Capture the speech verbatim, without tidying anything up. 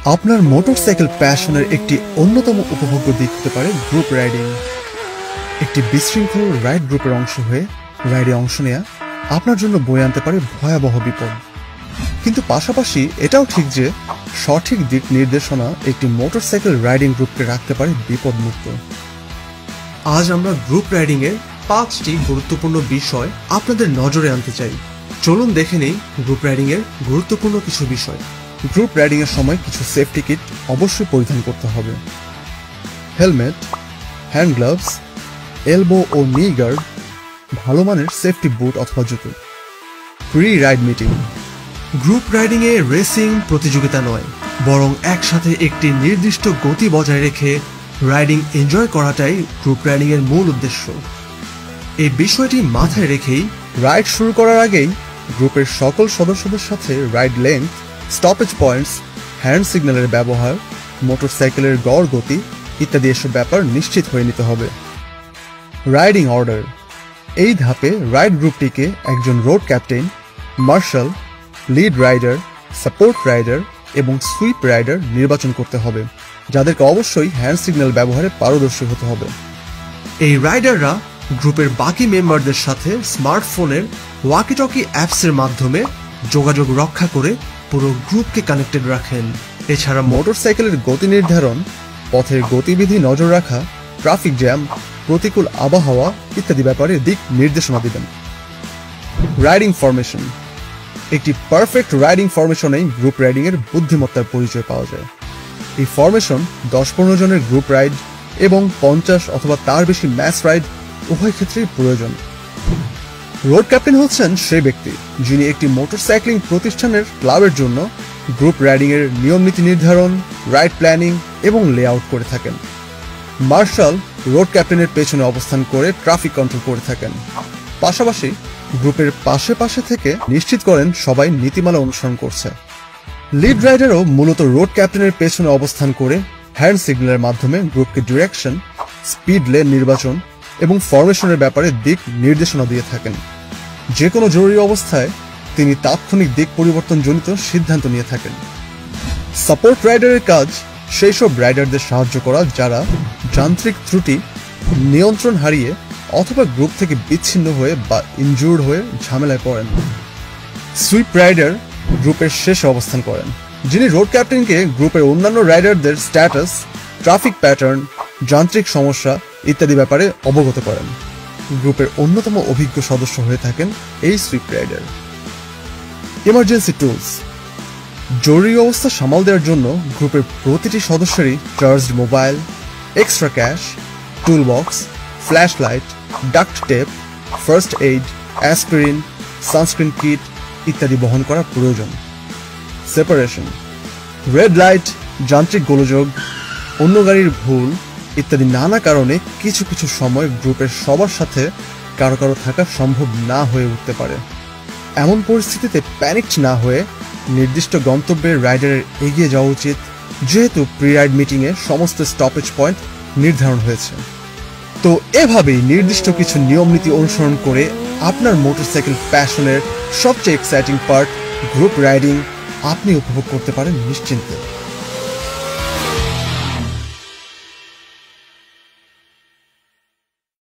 আপনার মোটরসাইকেল প্যাশনের একটি অন্যতম উপভোগ্য দিক হতে পারে গ্রুপ রাইডিং। একটি বিশৃঙ্খল রাইড গ্রুপের অংশ হয়ে রাইডে অংশ নেওয়া আপনার জন্য বয়ে আনতে পারে ভয়াবহ বিপদ, কিন্তু পাশাপাশি এটাও ঠিক যে সঠিক দিক নির্দেশনা একটি মোটরসাইকেল রাইডিং গ্রুপকে রাখতে পারে বিপদমুক্ত। আজ আমরা গ্রুপ রাইডিং এর পাঁচটি গুরুত্বপূর্ণ বিষয় আপনাদের নজরে আনতে চাই। চলুন দেখে নেই গ্রুপ রাইডিং এর গুরুত্বপূর্ণ কিছু বিষয়। গ্রুপ রাইডিং এর সময় কিছু সেফটি কিট অবশ্যই পরিধান করতে হবে। হেলমেট, হ্যান্ড গ্লাভস, এলবো ও নি গার্ড, ভালো মানের সেফটি বুট অথবা জুতো। Pre ride meeting. Group riding এ রেসিং প্রতিযোগিতা নয়, বরং একসাথে একটি নির্দিষ্ট গতি বজায় রেখে রাইডিং এনজয় করাটাই গ্রুপ রাইডিং এর মূল উদ্দেশ্য। এই বিষয়টি মাথায় রেখেই রাইড শুরু করার আগেই গ্রুপের সকল সদস্যদের সাথে ride length, stoppage points, hand সিগন্যালের ব্যবহার, মোটরসাইকেলের গড় গতি ইত্যাদি এসব ব্যাপার নিশ্চিত হয়ে নিতে হবে। Riding order. এই ধাপে রাইড গ্রুপটিকে একজন road captain, marshal, lead rider, support rider এবং সুইপ রাইডার নির্বাচন করতে হবে, যাদেরকে অবশ্যই হ্যান্ড সিগন্যাল ব্যবহারে পারদর্শী হতে হবে। এই রাইডাররা গ্রুপের বাকি মেম্বারদের সাথে স্মার্টফোনের ওয়াকিটকি অ্যাপসের মাধ্যমে যোগাযোগ রক্ষা করে পুরো গ্রুপকে কানেক্টেড রাখেন। এছাড়া মোটরসাইকেলের গতি নির্ধারণ, পথের গতিবিধি নজর রাখা, ট্রাফিক জ্যাম, প্রতিকূল আবহাওয়া ইত্যাদি ব্যাপারে দিক নির্দেশনা দিবেন। Riding formation. একটি পারফেক্ট রাইডিং ফরমেশনেই গ্রুপ রাইডিং এর বুদ্ধিমত্তার পরিচয় পাওয়া যায়। এই ফরমেশন দশ পনেরো জনের গ্রুপ রাইড এবং পঞ্চাশ অথবা তার বেশি ম্যাস রাইড উভয় ক্ষেত্রেই প্রয়োজন। রোড ক্যাপ্টেন হচ্ছেন সেই ব্যক্তি যিনি একটি মোটরসাইক্লিং প্রতিষ্ঠানের ক্লাবের জন্য গ্রুপ রাইডিং এর নিয়ম নীতি নির্ধারণ, রাইড প্ল্যানিং এবং লেআউট করে থাকেন। মার্শাল রোড ক্যাপ্টেনের পেছনে অবস্থান করে ট্রাফিক কন্ট্রোল করে থাকেন, পাশাপাশি গ্রুপের পাশে পাশে থেকে নিশ্চিত করেন সবাই নীতিমালা অনুসরণ করছে। লিড রাইডারও মূলত রোড ক্যাপ্টেনের পেছনে অবস্থান করে হ্যান্ড সিগন্যালের মাধ্যমে গ্রুপকে ডিরেকশন, স্পিড লেন নির্বাচন এবং ফরমেশনের ব্যাপারে দিক নির্দেশনা দিয়ে থাকেন। যে কোনো জরুরি অবস্থায় তিনি তাৎক্ষণিক দিক পরিবর্তন জনিত সিদ্ধান্ত নিয়ে থাকেন। সাপোর্ট রাইডারের কাজ সেই সব রাইডারদের সাহায্য করা যারা যান্ত্রিক ত্রুটি, নিয়ন্ত্রণ হারিয়ে অথবা গ্রুপ থেকে বিচ্ছিন্ন হয়ে বা ইনজুর্ড হয়ে ঝামেলায় পড়েন। সুইপ রাইডার গ্রুপের শেষে অবস্থান করেন, যিনি রোড ক্যাপ্টেনকে গ্রুপের অন্যান্য রাইডারদের স্ট্যাটাস, ট্রাফিক প্যাটার্ন, যান্ত্রিক সমস্যা ইত্যাদি ব্যাপারে অবগত করেন। গ্রুপের অন্যতম অভিজ্ঞ সদস্য হয়ে থাকেন এই সুইপ রাইডার। Emergency tools. জরুরি অবস্থা সামাল দেওয়ার জন্য গ্রুপের প্রতিটি সদস্যেরই charged mobile, extra cash, tool box, flash light, duct tape, first aid, aspirin, sunscreen kit ইত্যাদি বহন করা প্রয়োজন। সেপারেশন। রেড লাইট, যান্ত্রিক গোলযোগ, অন্য গাড়ির ভুল ইত্যাদি নানা কারণে কিছু কিছু সময় গ্রুপের সবার সাথে কারো কারো থাকা সম্ভব না হয়ে উঠতে পারে। এমন পরিস্থিতিতে প্যানিকড না হয়ে নির্দিষ্ট গন্তব্যের রাইডারের এগিয়ে যাওয়া উচিত, যেহেতু প্রি রাইড মিটিংয়ে সমস্ত স্টপেজ পয়েন্ট নির্ধারণ হয়েছে। তো এভাবেই নির্দিষ্ট কিছু নিয়ম নীতি অনুসরণ করে আপনার মোটরসাইকেল প্যাশনের সবচেয়ে এক্সাইটিং পার্ট গ্রুপ রাইডিং আপনি উপভোগ করতে পারেন নিশ্চিন্তে।